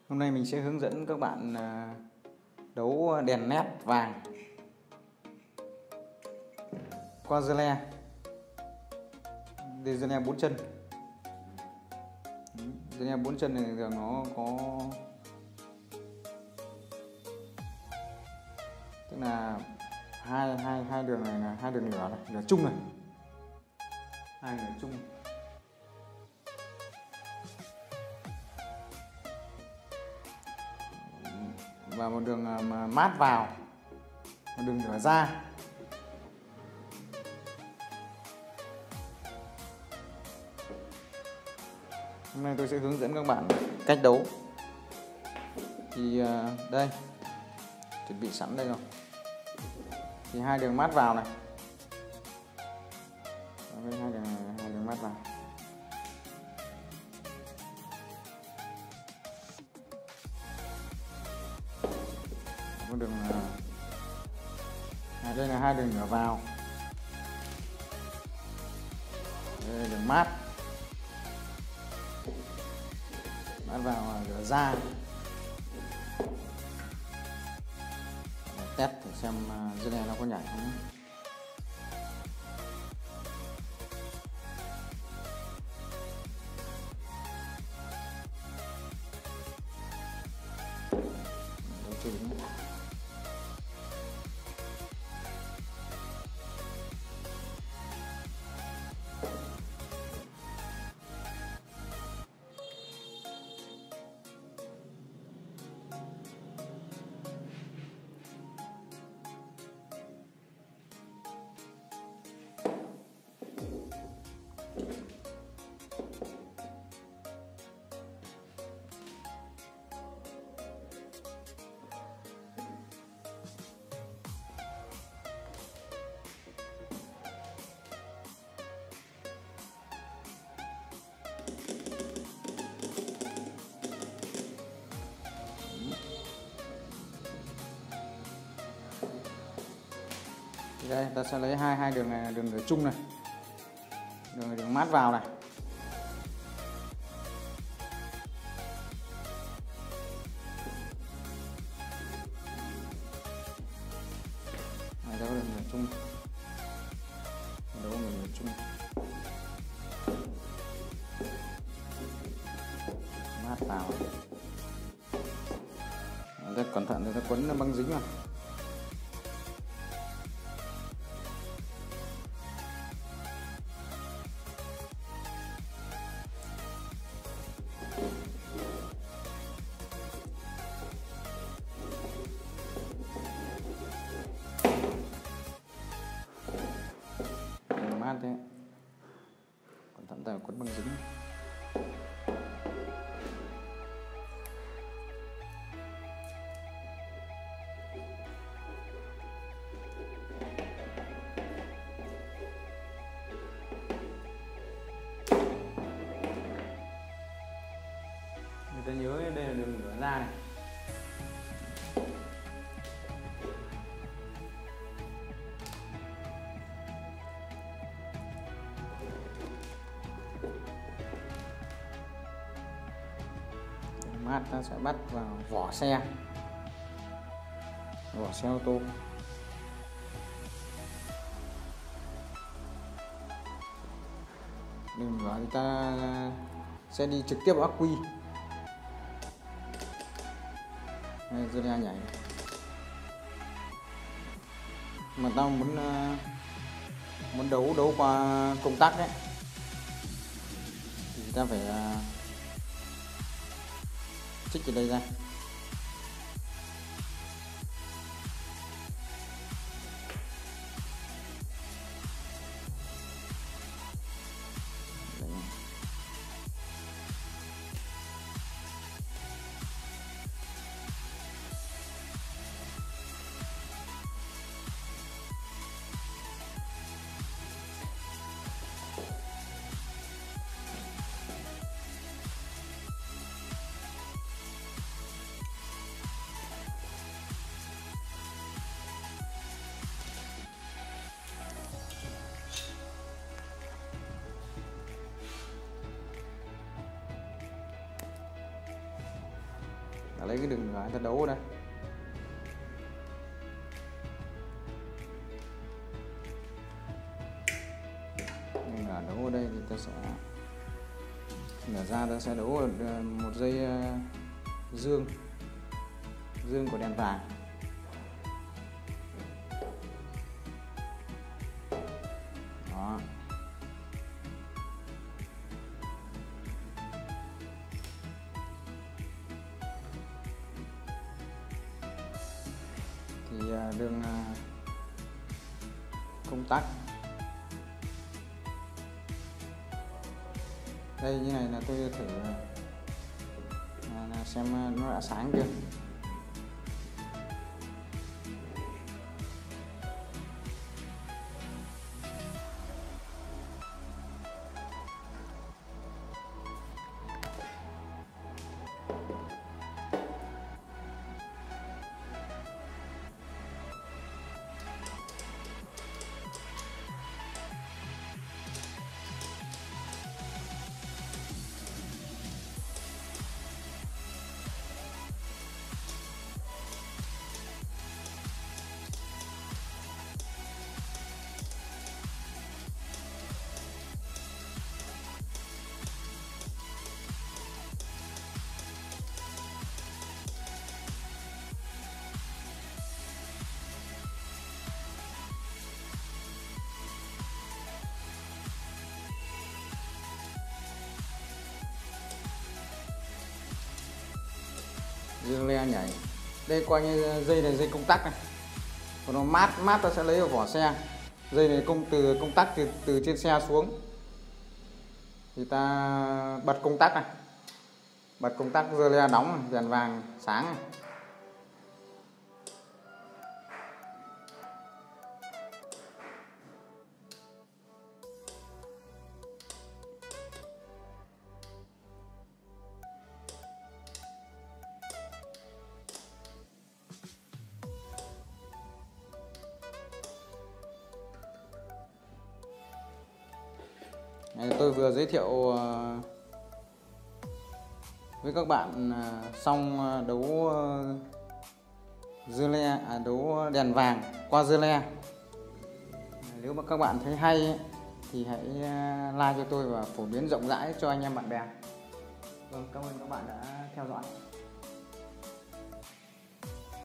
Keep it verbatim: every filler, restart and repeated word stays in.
Hôm nay mình sẽ hướng dẫn các bạn đấu đèn led vàng qua dơ le, đây dơ le bốn chân. Dơ le bốn chân này thường nó có, tức là hai hai hai đường này là hai đường lửa này, lửa chung này, hai lửa chung. Và một đường mà mát vào, một đường lửa ra. Hôm nay tôi sẽ hướng dẫn các bạn cách đấu. Thì đây, chuẩn bị sẵn đây rồi. Thì hai đường mát vào này, đây, hai đường hai đường mát vào. Một đường à, đây là hai đường lửa vào, đây là đường mát mát vào, lửa ra. Để test thử xem dưa này nó có nhảy không. Đấy, chưa đúng. Đây ta sẽ lấy hai hai đường này, đường lửa chung này, đường đường mát vào này. Này đó là đường lửa chung, đó là đường lửa chung, mát vào. Rất cẩn thận để ta quấn băng dính vào. Mát thế, cẩn thận tay quấn băng dính. Người ta nhớ đây là đường lửa ra này. Mát ta sẽ bắt vào vỏ xe, vỏ xe ô tô. Đường lửa thì ta sẽ đi trực tiếp vào ắc quy. Đây, dưa le nhảy. Mà tao muốn muốn đấu đấu qua công tắc đấy, thì ta phải trích từ đây ra. Đấy. ta lấy cái đường lửa ta đấu ở đây. Đường lửa đấu ở đây thì ta sẽ lửa ra, ta sẽ đấu một dây dương dương của đèn vàng. Đó. Thì đường công tắc đây như này là tôi thử là xem nó đã sáng chưa. Dương le nhảy đây, coi như dây này dây công tắc này, còn nó mát mát ta sẽ lấy ở vỏ xe. Dây này công từ công tắc từ từ trên xe xuống thì ta bật công tắc này, bật công tắc dơ le đóng, đèn vàng sáng này. Tôi vừa giới thiệu với các bạn xong đấu dưa le, à, đấu đèn vàng qua dưa le. Nếu mà các bạn thấy hay thì hãy like cho tôi và phổ biến rộng rãi cho anh em bạn bè. Vâng, cảm ơn các bạn đã theo dõi.